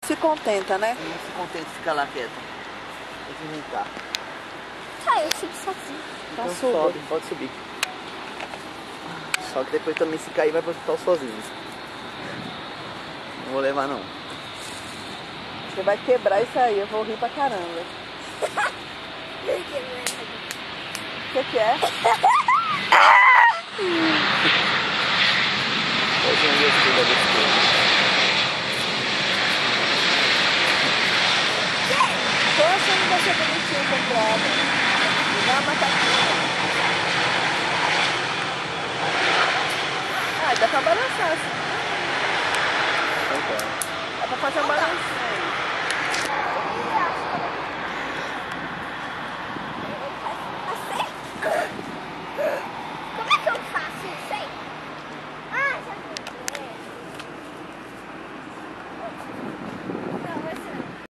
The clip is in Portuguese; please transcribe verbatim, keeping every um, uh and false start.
Se contenta, né? Não se contenta de ficar lá quieto. Tem que inventar. Tá, eu subo sozinho. Então Então suba. sobe, pode subir. Só que depois também se cair vai pro hospital sozinho. Não vou levar não. Você vai quebrar isso aí, eu vou rir pra caramba. O que que é? Hoje eu gostei da besteira. Tô achando que vai ser bonitinho comprado. Me dá uma batatinha. Ah, dá pra balançar assim. Então tá. Dá pra fazer uma balancinha.